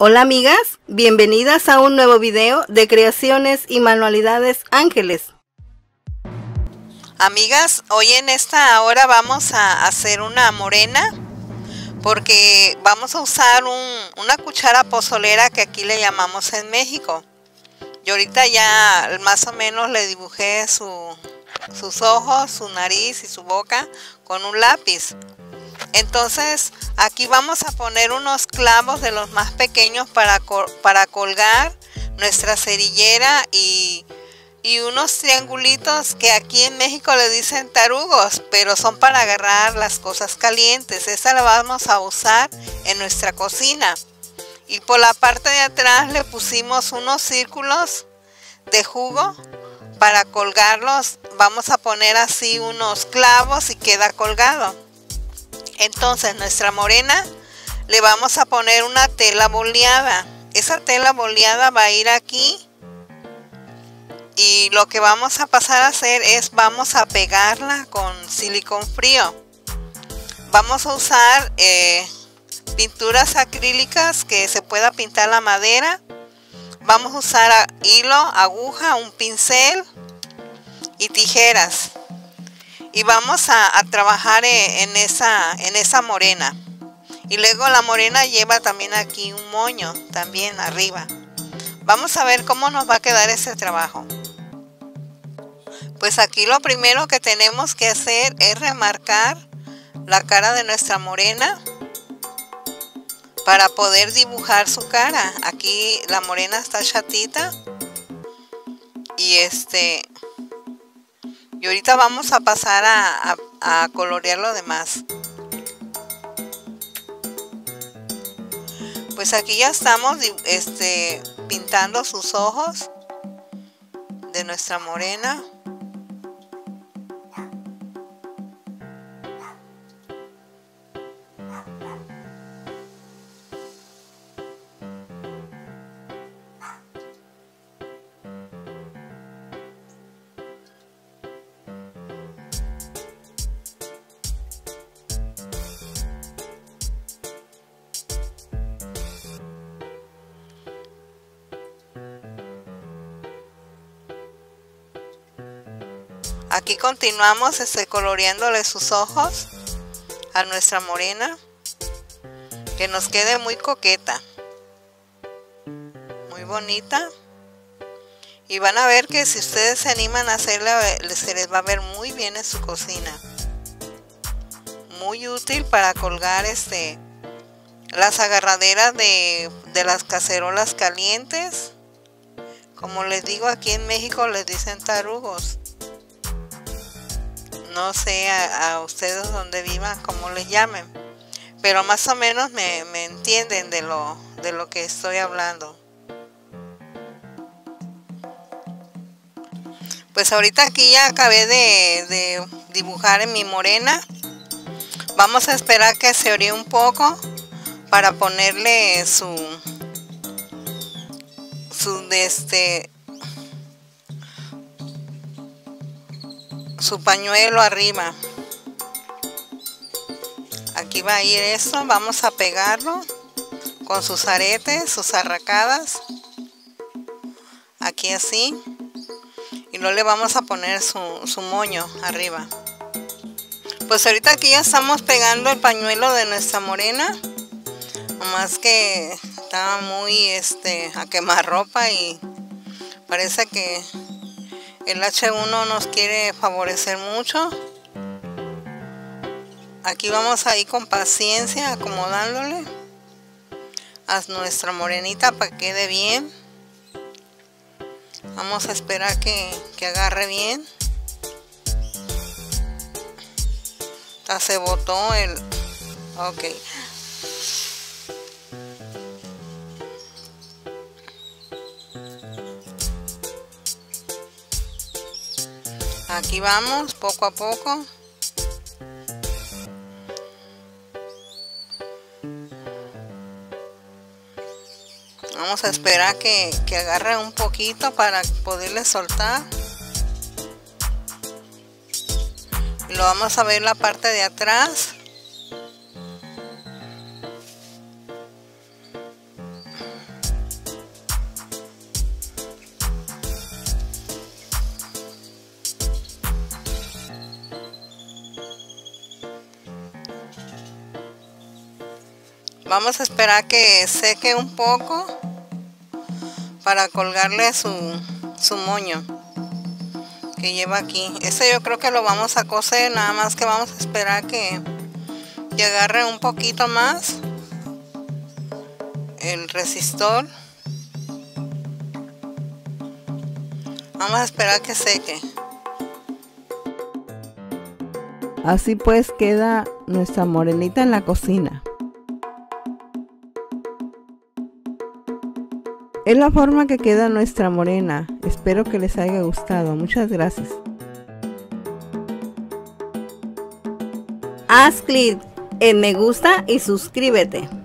Hola amigas, bienvenidas a un nuevo video de creaciones y manualidades Ángeles. Amigas, hoy en esta hora vamos a hacer una morena porque vamos a usar una cuchara pozolera que aquí le llamamos en México. Yo ahorita ya más o menos le dibujé sus ojos, su nariz y su boca con un lápiz. Entonces aquí vamos a poner unos clavos de los más pequeños para colgar nuestra cerillera y unos triangulitos que aquí en México le dicen tarugos, pero son para agarrar las cosas calientes. Esta la vamos a usar en nuestra cocina. Y por la parte de atrás le pusimos unos círculos de jugo para colgarlos. Vamos a poner así unos clavos y queda colgado. Entonces nuestra morena le vamos a poner una tela boleada. Esa tela boleada va a ir aquí. Y lo que vamos a pasar a hacer es vamos a pegarla con silicón frío. Vamos a usar pinturas acrílicas que se pueda pintar la madera. Vamos a usar hilo, aguja, un pincel y tijeras. Y vamos a trabajar en esa morena. Y luego la morena lleva también aquí un moño, también arriba. Vamos a ver cómo nos va a quedar ese trabajo. Pues aquí lo primero que tenemos que hacer es remarcar la cara de nuestra morena para poder dibujar su cara. Aquí la morena está chatita y ahorita vamos a pasar a colorear lo demás. Pues aquí ya estamos pintando sus ojos de nuestra morena. Aquí continuamos coloreándole sus ojos a nuestra morena, que nos quede muy coqueta, muy bonita. Y van a ver que si ustedes se animan a hacerla, se les va a ver muy bien en su cocina. Muy útil para colgar las agarraderas de las cacerolas calientes. Como les digo, aquí en México les dicen tarugos. No sé a ustedes donde vivan cómo les llamen, pero más o menos me entienden de lo que estoy hablando. Pues ahorita aquí ya acabé de dibujar en mi morena. Vamos a esperar que se ore un poco para ponerle su pañuelo arriba. Aquí va a ir esto, vamos a pegarlo con sus aretes, sus arracadas, aquí así, y luego le vamos a poner su moño arriba. Pues ahorita aquí ya estamos pegando el pañuelo de nuestra morena, nomás que está muy a quemarropa y parece que el H1 nos quiere favorecer mucho. Aquí vamos a ir con paciencia acomodándole a nuestra morenita para que quede bien. Vamos a esperar que agarre bien. Ya se botó el... Ok. Aquí vamos, poco a poco. Vamos a esperar que agarre un poquito para poderle soltar. Y lo vamos a ver la parte de atrás. Vamos a esperar que seque un poco para colgarle su moño que lleva aquí. Este yo creo que lo vamos a coser, nada más que vamos a esperar que agarre un poquito más el resistor. Vamos a esperar que seque. Así pues queda nuestra morenita en la cocina. Es la forma que queda nuestra morena. Espero que les haya gustado. Muchas gracias. Haz clic en me gusta y suscríbete.